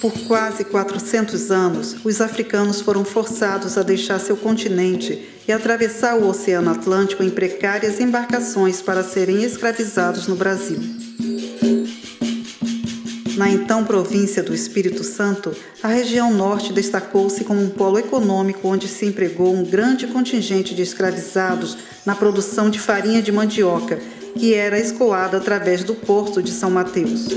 Por quase 400 anos, os africanos foram forçados a deixar seu continente e atravessar o Oceano Atlântico em precárias embarcações para serem escravizados no Brasil. Na então província do Espírito Santo, a região norte destacou-se como um polo econômico onde se empregou um grande contingente de escravizados na produção de farinha de mandioca, que era escoada através do porto de São Mateus.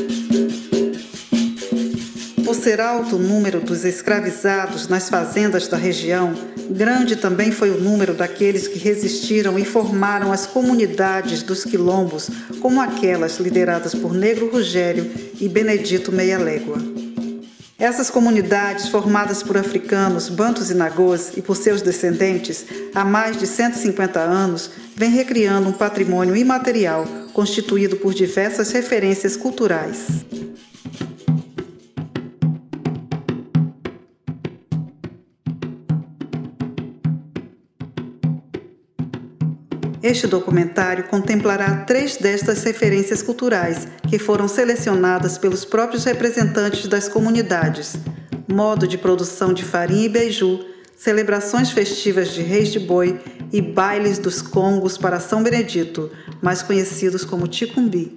Por ser alto o número dos escravizados nas fazendas da região, grande também foi o número daqueles que resistiram e formaram as comunidades dos quilombos, como aquelas lideradas por Negro Rogério e Benedito Meia Légua. Essas comunidades, formadas por africanos, bantos e nagôs e por seus descendentes, há mais de 150 anos, vêm recriando um patrimônio imaterial constituído por diversas referências culturais. Este documentário contemplará 3 destas referências culturais que foram selecionadas pelos próprios representantes das comunidades: modo de produção de farinha e beiju, celebrações festivas de Reis de Boi e bailes dos congos para São Benedito, mais conhecidos como Ticumbi.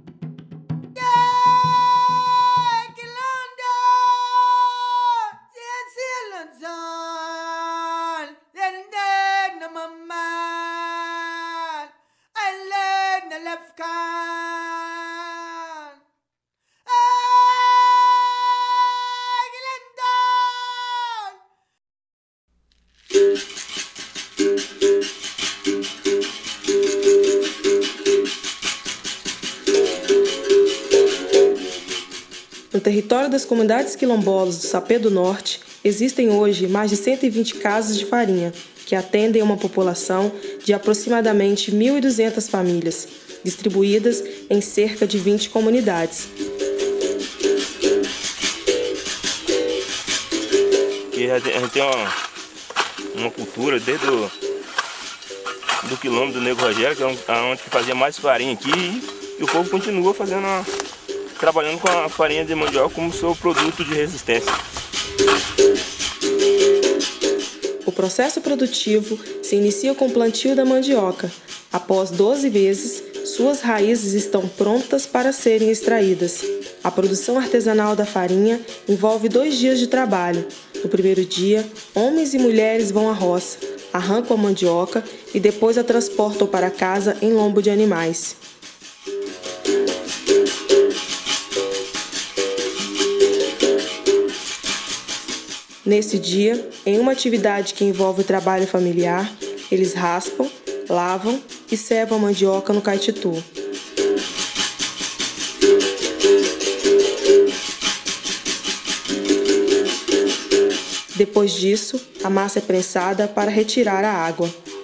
No território das comunidades quilombolas do Sapé do Norte, existem hoje mais de 120 casas de farinha, que atendem a uma população de aproximadamente 1.200 famílias, distribuídas em cerca de 20 comunidades. E a gente tem uma cultura desde do quilombo do Negro Rogério, que é onde fazia mais farinha aqui, e o povo continua trabalhando com a farinha de mandioca como seu produto de resistência. O processo produtivo se inicia com o plantio da mandioca. Após 12 vezes, suas raízes estão prontas para serem extraídas. A produção artesanal da farinha envolve 2 dias de trabalho. No primeiro dia, homens e mulheres vão à roça, arrancam a mandioca e depois a transportam para casa em lombo de animais. Nesse dia, em uma atividade que envolve o trabalho familiar, eles raspam, lavam e cevam a mandioca no caititu. Depois disso, a massa é prensada para retirar a água.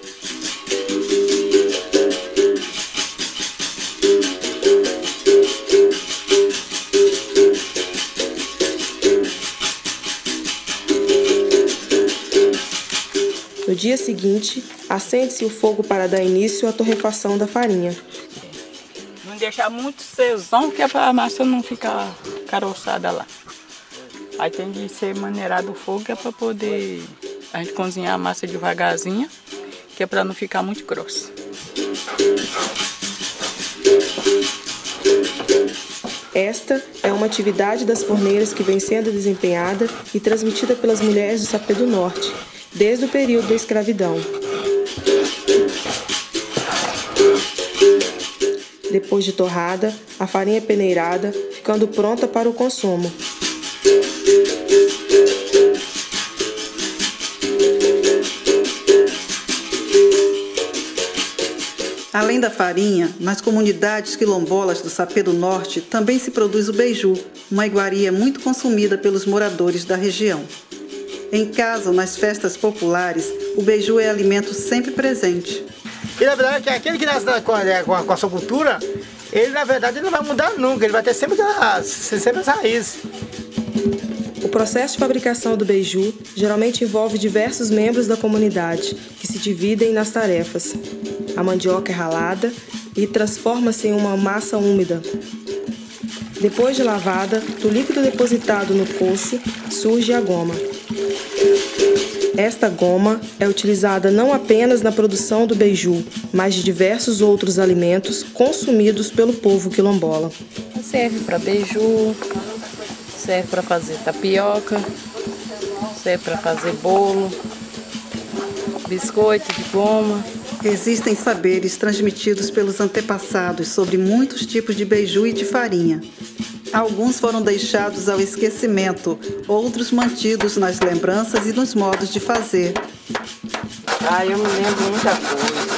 No dia seguinte, acende-se o fogo para dar início à torrefação da farinha. Não deixar muito sezão, que é para a massa não ficar caroçada lá. Aí tem de ser maneirado o fogo, que é para poder a gente cozinhar a massa devagarzinho, que é para não ficar muito grossa. Esta é uma atividade das forneiras que vem sendo desempenhada e transmitida pelas mulheres do Sapé do Norte, desde o período da escravidão. Depois de torrada, a farinha é peneirada, ficando pronta para o consumo. Além da farinha, nas comunidades quilombolas do Sapé do Norte também se produz o beiju, uma iguaria muito consumida pelos moradores da região. Em casa ou nas festas populares, o beiju é alimento sempre presente. E na verdade, aquele que nasce com a sua cultura, ele na verdade não vai mudar nunca, ele vai ter sempre as raízes. O processo de fabricação do beiju geralmente envolve diversos membros da comunidade, que se dividem nas tarefas. A mandioca é ralada e transforma-se em uma massa úmida. Depois de lavada, do líquido depositado no coxo, surge a goma. Esta goma é utilizada não apenas na produção do beiju, mas de diversos outros alimentos consumidos pelo povo quilombola. Serve para beiju, serve para fazer tapioca, serve para fazer bolo, biscoito de goma. Existem saberes transmitidos pelos antepassados sobre muitos tipos de beiju e de farinha. Alguns foram deixados ao esquecimento, outros mantidos nas lembranças e nos modos de fazer. Eu me lembro muita coisa.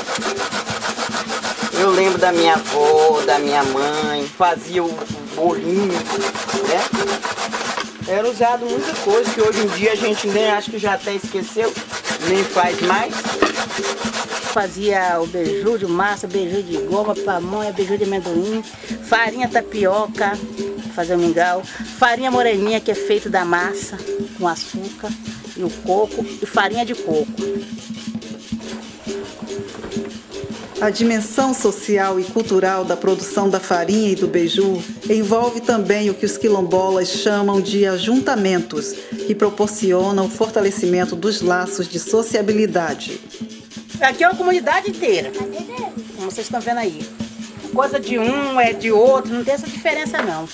Eu lembro da minha avó, da minha mãe, fazia o bolinho, né? Era usado muita coisa que hoje em dia a gente nem acho que já até esqueceu, nem faz mais. Fazia o beiju de massa, beiju de goma, pamonha, beiju de amendoim, farinha tapioca, fazer o mingau, farinha moreninha, que é feito da massa, com açúcar e o coco, e farinha de coco. A dimensão social e cultural da produção da farinha e do beiju envolve também o que os quilombolas chamam de ajuntamentos, que proporcionam o fortalecimento dos laços de sociabilidade. Aqui é uma comunidade inteira, como vocês estão vendo aí. Coisa de um é de outro, não tem essa diferença não.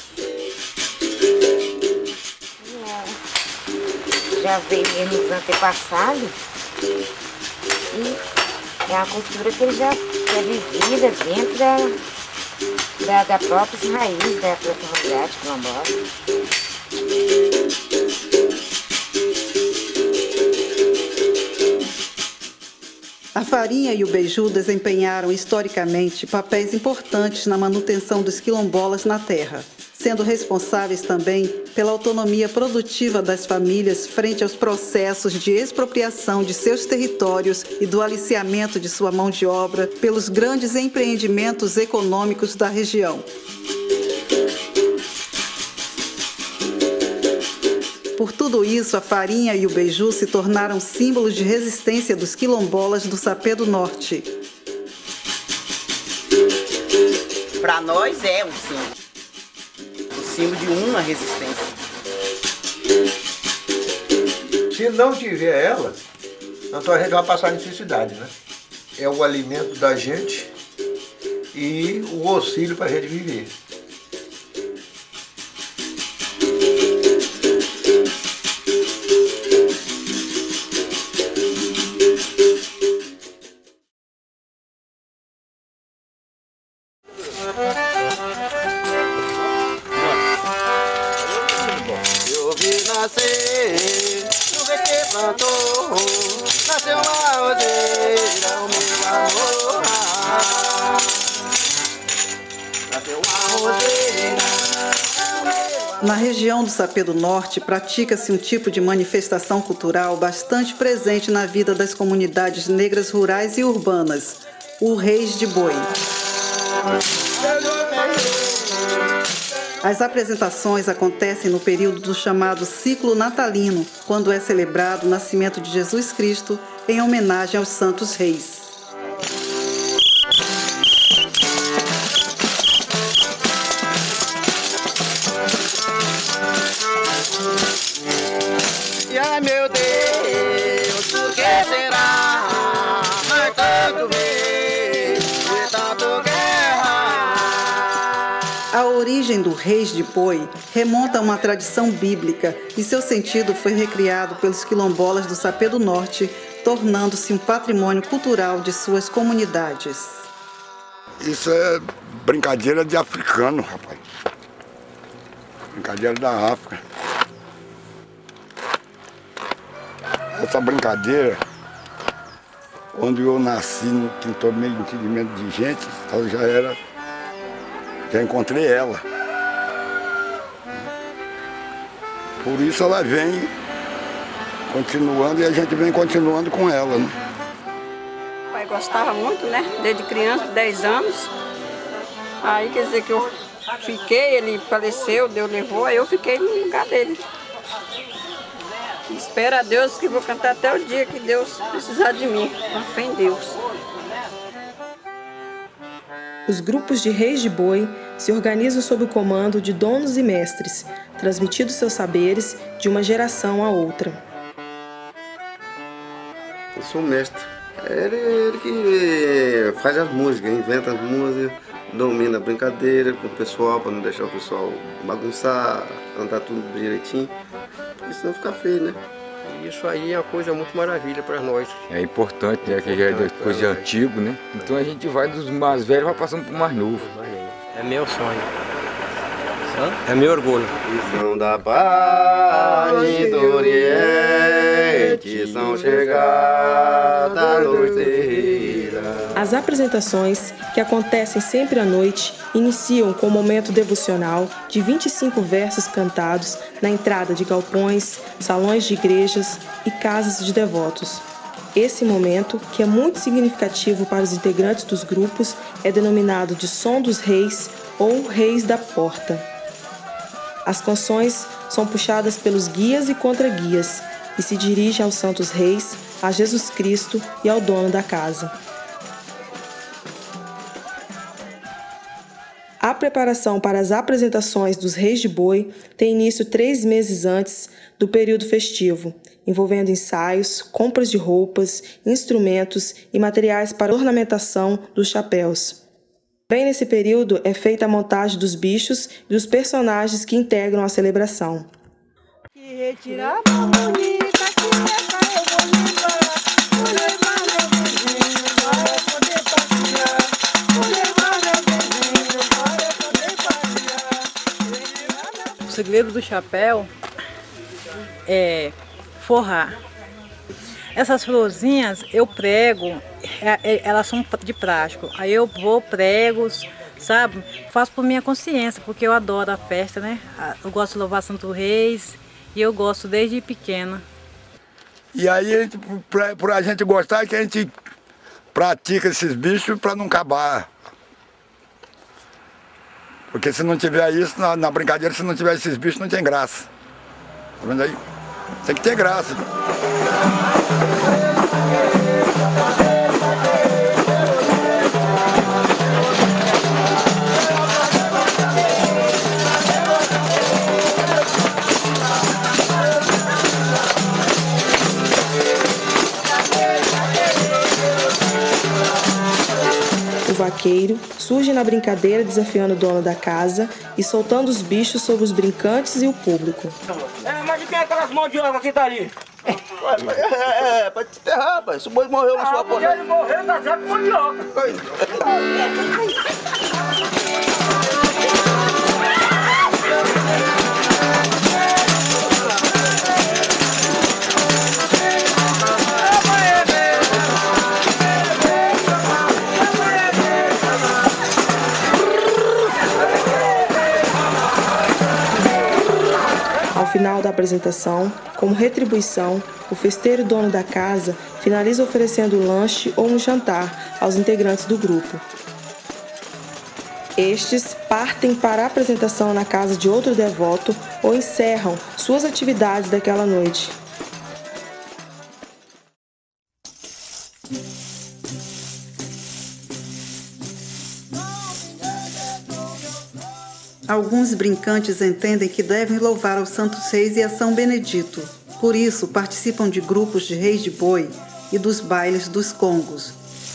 Já veio mesmo dos antepassados e é uma cultura que já é vivida dentro da própria raiz da comunidade quilombola. A farinha e o beiju desempenharam historicamente papéis importantes na manutenção dos quilombolas na terra, sendo responsáveis também pela autonomia produtiva das famílias frente aos processos de expropriação de seus territórios e do aliciamento de sua mão de obra pelos grandes empreendimentos econômicos da região. Por tudo isso, a farinha e o beiju se tornaram símbolos de resistência dos quilombolas do Sapé do Norte. Para nós é um símbolo. O símbolo de uma resistência. Se não tiver ela, então a gente vai passar necessidade, né? É o alimento da gente e o auxílio para a gente viver. Eu vi nascer, chuva que plantou, nasceu uma roseira, o meu amor. Nasceu uma roseira. Na região do Sapé do Norte, pratica-se um tipo de manifestação cultural bastante presente na vida das comunidades negras rurais e urbanas, o Reis de Boi. As apresentações acontecem no período do chamado ciclo natalino, quando é celebrado o nascimento de Jesus Cristo em homenagem aos Santos Reis. E ai meu Deus, por que será? Mas tanto ver, de tanto guerra. A origem do Reis de Boi remonta a uma tradição bíblica e seu sentido foi recriado pelos quilombolas do Sapé do Norte, tornando-se um patrimônio cultural de suas comunidades. Isso é brincadeira de africano, rapaz. Brincadeira da África. Essa brincadeira, onde eu nasci, no quintal meio entendimento de gente, então já encontrei ela. Por isso ela vem continuando e a gente vem continuando com ela, né? O pai gostava muito, né? Desde criança, 10 anos. Aí quer dizer que eu fiquei, ele faleceu, Deus levou, aí eu fiquei no lugar dele. Espero a Deus que vou cantar até o dia que Deus precisar de mim, com fé em Deus. Os grupos de Reis de Boi se organizam sob o comando de donos e mestres, transmitindo seus saberes de uma geração a outra. Eu sou o mestre. Ele que faz as músicas, inventa as músicas, domina a brincadeira com o pessoal, para não deixar o pessoal bagunçar, andar tudo direitinho, porque senão fica feio, né? Isso aí é uma coisa muito maravilha para nós. É importante, né? Que já é coisa antiga, né? Então a gente vai dos mais velhos, vai passando para o mais novo. É meu sonho. É meu orgulho. São da paz do Oriente, são chegada noiteira. As apresentações, que acontecem sempre à noite, iniciam com um momento devocional de 25 versos cantados na entrada de galpões, salões de igrejas e casas de devotos. Esse momento, que é muito significativo para os integrantes dos grupos, é denominado de Som dos Reis ou Reis da Porta. As canções são puxadas pelos guias e contra-guias e se dirigem aos Santos Reis, a Jesus Cristo e ao dono da casa. A preparação para as apresentações dos Reis de Boi tem início 3 meses antes do período festivo, envolvendo ensaios, compras de roupas, instrumentos e materiais para ornamentação dos chapéus. Também nesse período é feita a montagem dos bichos e dos personagens que integram a celebração. O segredo do chapéu é forrar. Essas florzinhas eu prego, elas são de plástico. Aí eu vou, prego, sabe? Faço por minha consciência, porque eu adoro a festa, né? Eu gosto de louvar Santo Reis e eu gosto desde pequena. E aí, por a gente gostar, é que a gente pratica esses bichos para não acabar. Porque se não tiver isso, na brincadeira, se não tiver esses bichos, não tem graça. Tá vendo aí? Tem que ter graça. O vaqueiro surge na brincadeira desafiando o dono da casa e soltando os bichos sobre os brincantes e o público. Mas de quem é aquelas mãos de água que tá ali? Pra te enterrar, rapaz. Se o boi morreu na sua porta. Ele morreu, tá já com mandioca. Ao final da apresentação, como retribuição, o festeiro dono da casa finaliza oferecendo um lanche ou um jantar aos integrantes do grupo. Estes partem para a apresentação na casa de outro devoto ou encerram suas atividades daquela noite. Alguns brincantes entendem que devem louvar aos Santos Reis e a São Benedito. Por isso, participam de grupos de reis de boi e dos bailes dos congos.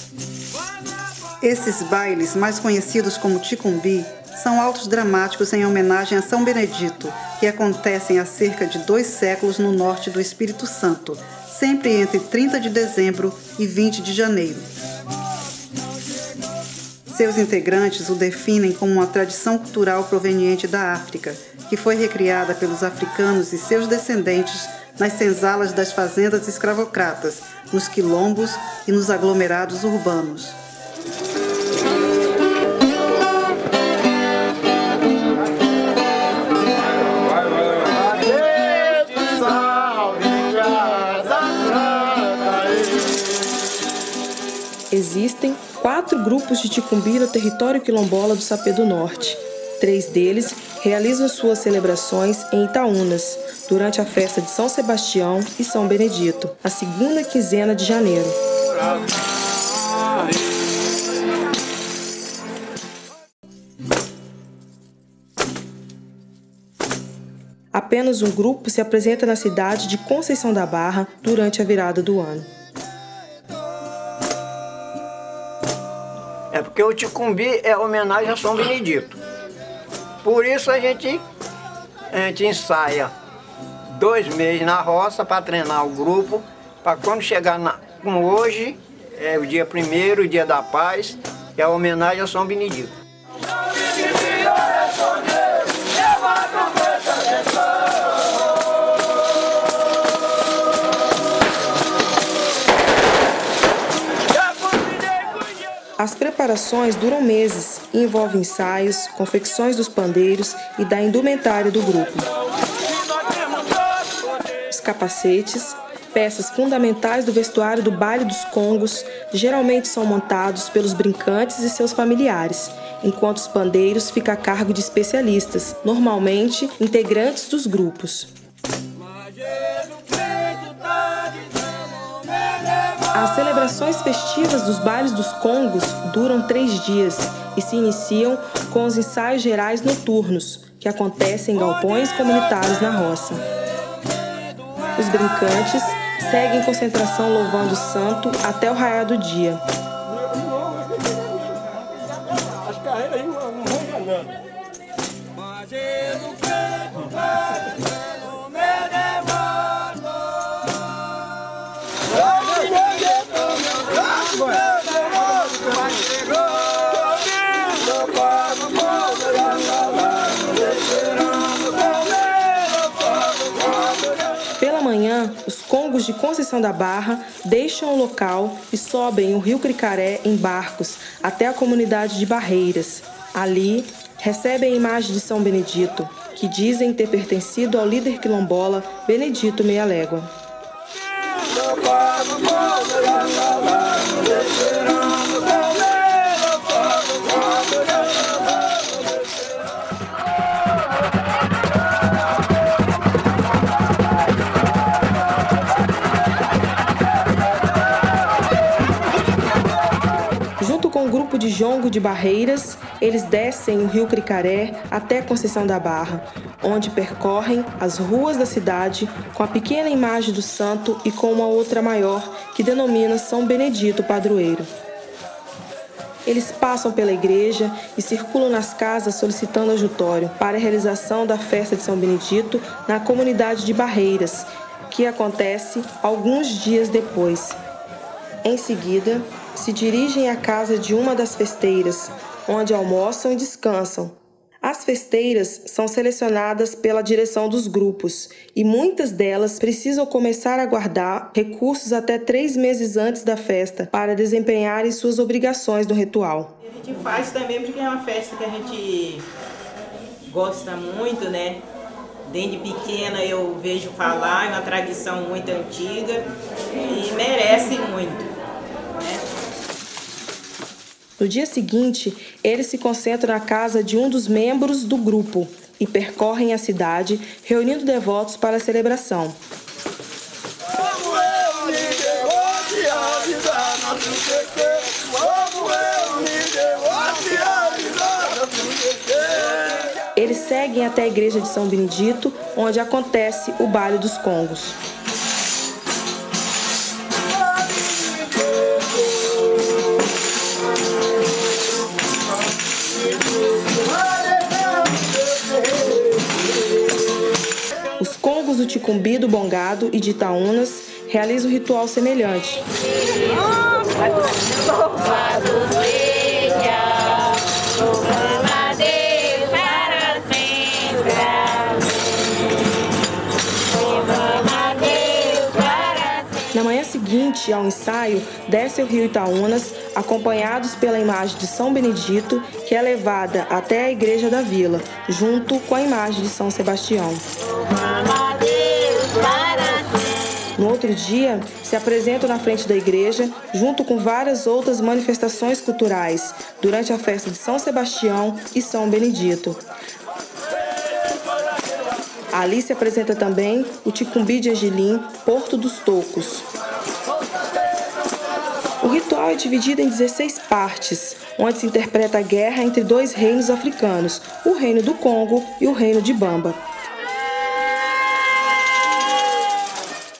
Esses bailes, mais conhecidos como ticumbi, são autos dramáticos em homenagem a São Benedito, que acontecem há cerca de 2 séculos no norte do Espírito Santo, sempre entre 30 de dezembro e 20 de janeiro. Seus integrantes o definem como uma tradição cultural proveniente da África, que foi recriada pelos africanos e seus descendentes nas senzalas das fazendas escravocratas, nos quilombos e nos aglomerados urbanos. Existem 4 grupos de ticumbi no território quilombola do Sapê do Norte. 3 deles realizam suas celebrações em Itaúnas, durante a festa de São Sebastião e São Benedito, a segunda quinzena de janeiro. apenas um grupo se apresenta na cidade de Conceição da Barra durante a virada do ano. É porque o Ticumbi é homenagem a São Benedito. Por isso a gente ensaia 2 meses na roça para treinar o grupo, para quando chegar como hoje, é o dia 1º, o dia da paz, que é a homenagem a São Benedito. As preparações duram meses e envolvem ensaios, confecções dos pandeiros e da indumentária do grupo. Os capacetes, peças fundamentais do vestuário do baile dos congos, geralmente são montados pelos brincantes e seus familiares, enquanto os pandeiros ficam a cargo de especialistas, normalmente integrantes dos grupos. As celebrações festivas dos bailes dos congos duram 3 dias e se iniciam com os ensaios gerais noturnos, que acontecem em galpões comunitários na roça. Os brincantes seguem em concentração louvando o santo até o raiar do dia. Pela manhã, os congos de Conceição da Barra deixam o local e sobem o rio Cricaré em barcos até a comunidade de Barreiras. Ali, recebem a imagem de São Benedito, que dizem ter pertencido ao líder quilombola Benedito Meia Légua. Junto com o grupo de jongo de Barreiras, eles descem o rio Cricaré até Conceição da Barra, onde percorrem as ruas da cidade com a pequena imagem do santo e com uma outra maior que denomina São Benedito Padroeiro. Eles passam pela igreja e circulam nas casas solicitando ajutório para a realização da festa de São Benedito na comunidade de Barreiras, que acontece alguns dias depois. Em seguida, se dirigem à casa de uma das festeiras, onde almoçam e descansam. As festeiras são selecionadas pela direção dos grupos e muitas delas precisam começar a guardar recursos até 3 meses antes da festa para desempenharem suas obrigações no ritual. A gente faz também porque é uma festa que a gente gosta muito, né? Desde pequena eu vejo falar, é uma tradição muito antiga e merece muito. No dia seguinte, eles se concentram na casa de um dos membros do grupo e percorrem a cidade, reunindo devotos para a celebração. Eles seguem até a igreja de São Benedito, onde acontece o baile dos congos. Os congos do Ticumbi, do Bongado e de Itaúnas realizam um ritual semelhante. Na manhã seguinte ao ensaio, descem o rio Itaúnas, acompanhados pela imagem de São Benedito, que é levada até a igreja da vila, junto com a imagem de São Sebastião. No outro dia, se apresentam na frente da igreja, junto com várias outras manifestações culturais, durante a festa de São Sebastião e São Benedito. Ali se apresenta também o Ticumbi de Angelim, Porto dos Tocos. O ritual é dividido em 16 partes, onde se interpreta a guerra entre 2 reinos africanos, o reino do Congo e o reino de Bamba.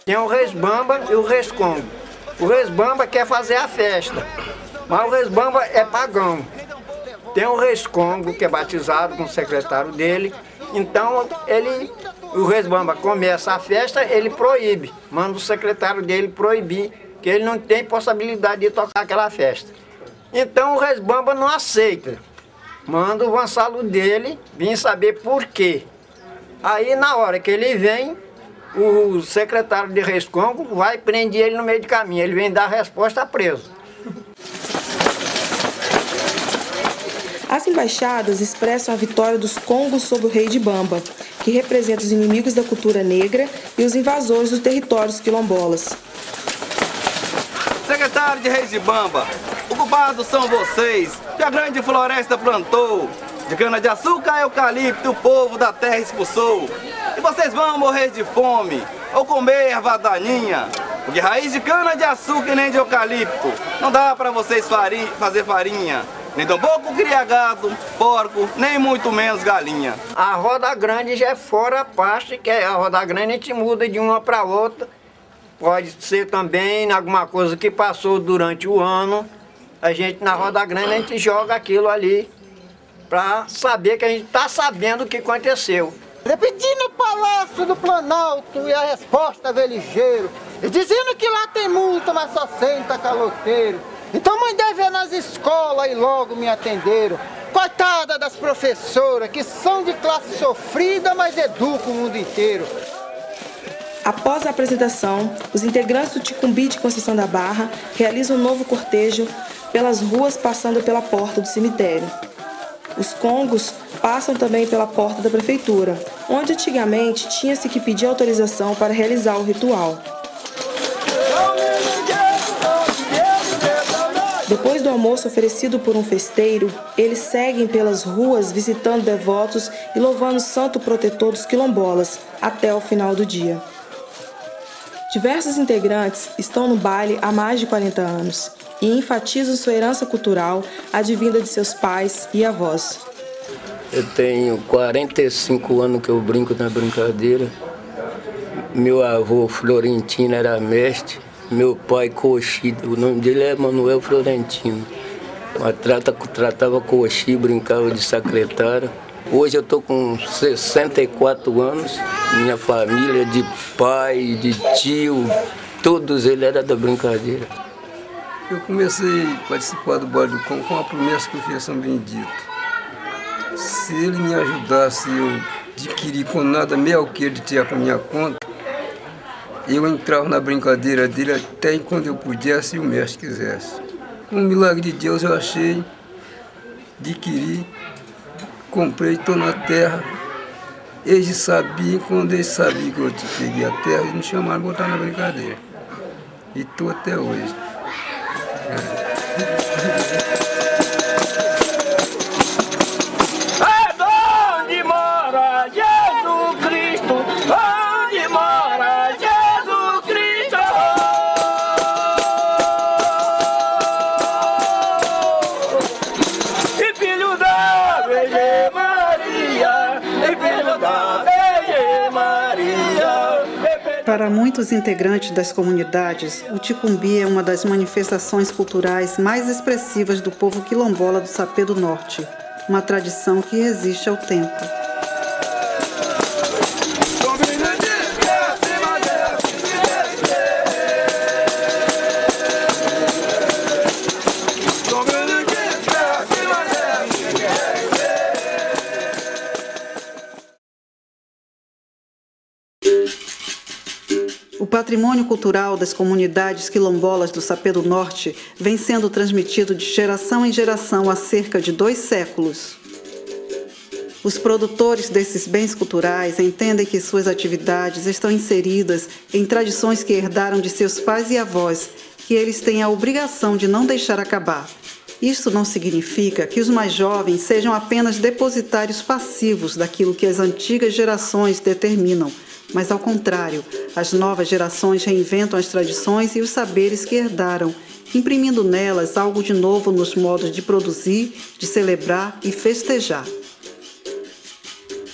Tem o resbamba e o rescongo. O resbamba quer fazer a festa, mas o resbamba é pagão. Tem o rescongo, que é batizado com o secretário dele. Então, o resbamba começa a festa, ele proíbe. Manda o secretário dele proibir, que ele não tem possibilidade de tocar aquela festa. Então, o resbamba não aceita. Manda o vassalo dele vir saber por quê. Aí, na hora que ele vem, o secretário de rescongo vai prender ele no meio do caminho. Ele vem dar a resposta preso. As embaixadas expressam a vitória dos congos sobre o rei de Bamba, que representa os inimigos da cultura negra e os invasores dos territórios quilombolas. Secretário de Reis de Bamba, ocupados são vocês, que a grande floresta plantou. De cana-de-açúcar a eucalipto, o povo da terra expulsou. E vocês vão morrer de fome, ou comer erva daninha. Porque raiz de cana-de-açúcar e nem de eucalipto não dá para vocês fazer farinha. Nem tampouco cria gado, porco, nem muito menos galinha. A roda grande já é fora a parte, que a roda grande a gente muda de uma para outra. Pode ser também alguma coisa que passou durante o ano. A gente, na roda grande, a gente joga aquilo ali para saber que a gente está sabendo o que aconteceu. Repetindo o Palácio do Planalto e a resposta veio ligeiro, e dizendo que lá tem multa, mas só senta caloteiro. Então mandei ver nas escolas e logo me atenderam. Coitada das professoras, que são de classe sofrida, mas educam o mundo inteiro. Após a apresentação, os integrantes do Ticumbi de Conceição da Barra realizam um novo cortejo pelas ruas, passando pela porta do cemitério. Os congos passam também pela porta da prefeitura, onde antigamente tinha-se que pedir autorização para realizar o ritual. Depois do almoço oferecido por um festeiro, eles seguem pelas ruas visitando devotos e louvando o santo protetor dos quilombolas até o final do dia. Diversos integrantes estão no baile há mais de 40 anos e enfatizam sua herança cultural advinda de seus pais e avós. Eu tenho 45 anos que eu brinco na brincadeira. Meu avô Florentino era mestre. Meu pai, Coxi, o nome dele é Manuel Florentino. Tratava Coxi, brincava de secretária. Hoje eu estou com 64 anos. Minha família, de pai, de tio, todos eles eram da brincadeira. Eu comecei a participar do baile do Congo com a promessa que eu fiz a São Benedito. Se ele me ajudasse, eu adquirir com nada meio que ele tinha para minha conta, eu entrava na brincadeira dele até quando eu pudesse e o mestre quisesse. Com o milagre de Deus eu achei, adquiri, comprei, estou na terra. Eles sabiam, quando eles sabiam que eu peguei a terra, eles me chamaram para botar na brincadeira. E estou até hoje. Onde mora Jesus Cristo? Onde mora Jesus Cristo? E filho da Virgem Maria, e filho da Virgem Maria. Para muitos integrantes das comunidades, o Ticumbi é uma das manifestações culturais mais expressivas do povo quilombola do Sapé do Norte, uma tradição que resiste ao tempo. O patrimônio cultural das comunidades quilombolas do Sapé do Norte vem sendo transmitido de geração em geração há cerca de 2 séculos. Os produtores desses bens culturais entendem que suas atividades estão inseridas em tradições que herdaram de seus pais e avós, que eles têm a obrigação de não deixar acabar. Isto não significa que os mais jovens sejam apenas depositários passivos daquilo que as antigas gerações determinam, mas ao contrário, as novas gerações reinventam as tradições e os saberes que herdaram, imprimindo nelas algo de novo nos modos de produzir, de celebrar e festejar.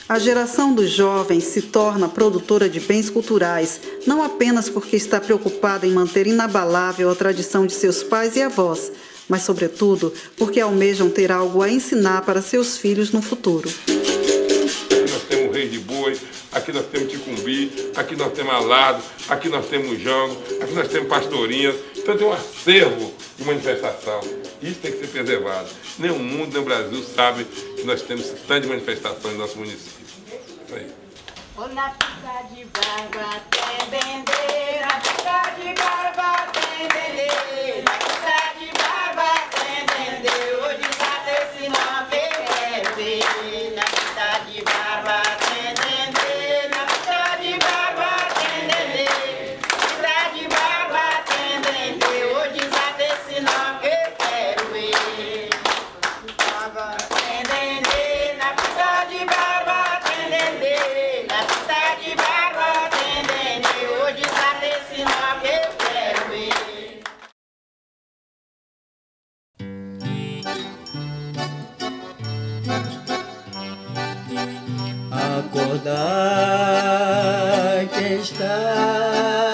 A geração dos jovens se torna produtora de bens culturais, não apenas porque está preocupada em manter inabalável a tradição de seus pais e avós, mas, sobretudo, porque almejam ter algo a ensinar para seus filhos no futuro. Aqui nós temos o Rei de Boi, aqui nós temos Ticumbi, aqui nós temos Alado, aqui nós temos Jango, aqui nós temos Pastorinhas. Então tem um acervo de manifestação. Isso tem que ser preservado. Nem o mundo, nem o Brasil sabe que nós temos tantas de manifestações no nosso município. Isso aí. Na fita de barba tem dendê, na fita de barba tem dendê, na fita de barba tem dendê, hoje já desse não quer ver. Na fita de barba tem dendê, na fita de barba tem dendê, fita de barba tem dendê, hoje já desse não quer ver. Barba tem dendê, na fita de barba tem dendê. Acordai que está